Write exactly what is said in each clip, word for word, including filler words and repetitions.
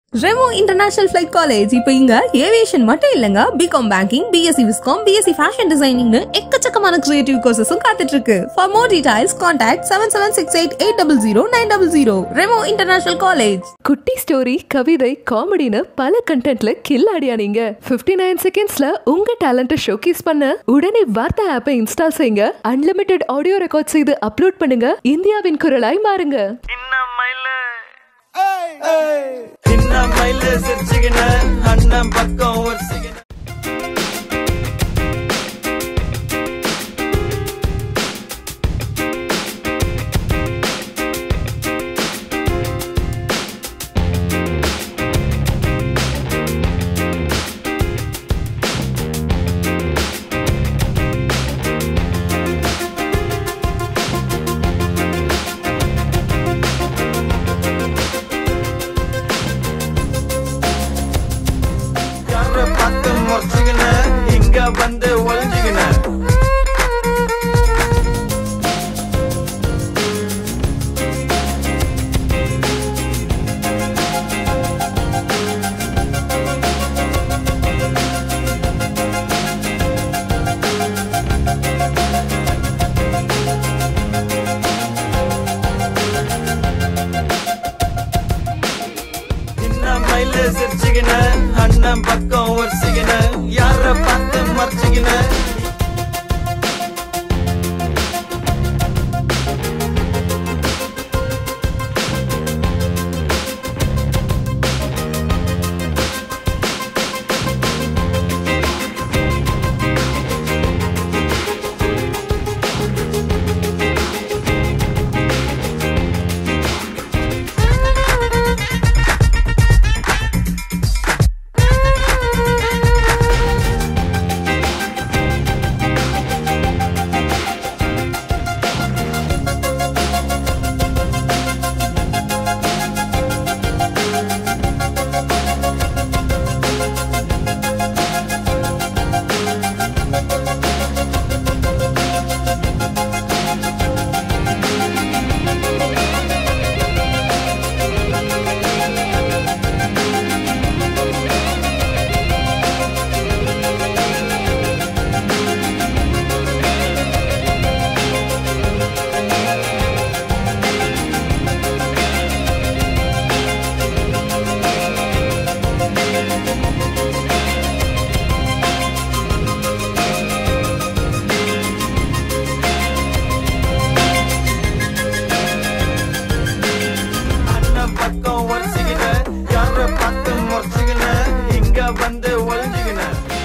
Remo International Flight College இப்போ இங்க aviation மட்டும் இல்லங்க BCom banking BSc viscom BSc fashion designing எக்கச்சக்கமான கிரியேட்டிவ் கோர்சஸும் காத்துட்டு இருக்கு. For more details contact seven seven six eight eight zero zero nine zero zero. Remo International College. குட்டி story கவிதை காமெடின்னு பல கண்டென்ட்ல கில்லாடியா நீங்க fifty-nine செகண்ட்ஸ்ல உங்க டாலண்ட்டை ஷோகேஸ் பண்ண உடனே வார்த்தை ஆப்பை இன்ஸ்டால் செய்யுங்க. அன்லிமிட்டெட் ஆடியோ ரெக்கார்ட் செய்து அப்லோட் பண்ணுங்க. இந்தியாவின் குரலாய் மாறுங்க. Inna Mylu sirchigina annam pakkam varsigina inga vande oldigina inna Mylu sirchigina annam pakkam varsigina yara paathu marchigina vande oldigina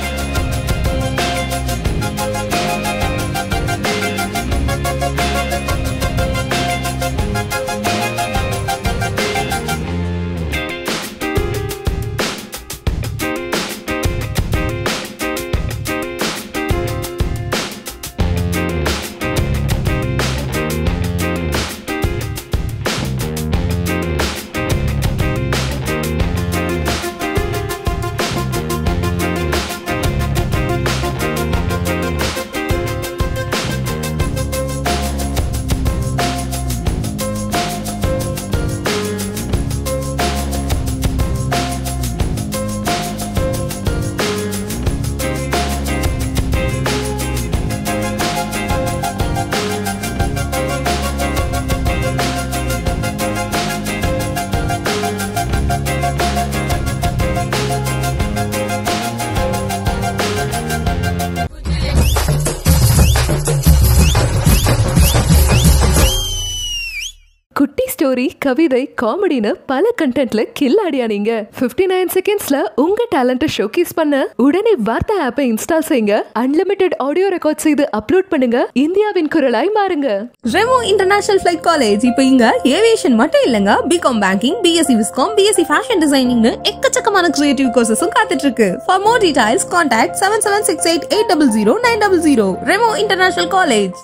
குட்டி ஸ்டோரி கவிதை காமெடின்னு பல கண்டென்ட்ல கில்லாடியா நீங்க fifty-nine செகண்ட்ஸ்ல உங்க டாலண்ட்டை ஷோகேஸ் பண்ண உடனே வார்த்தை ஆப்பை இன்ஸ்டால் செய்யுங்க. அன்லிமிட்டெட் ஆடியோ ரெக்கார்ட் செய்து அப்லோட் பண்ணுங்க. இந்தியாவின் குரலாய் மாறுங்க. Remo International Flight College இப்போ இங்க ஏவியேஷன் மட்டும் இல்லங்க BCom banking BSc viscom BSc fashion designing எக்கச்சக்கமான கிரியேட்டிவ் கோர்சஸும் காத்துட்டு இருக்கு. For more details contact seven seven six eight eight zero zero nine zero zero. Remo International College.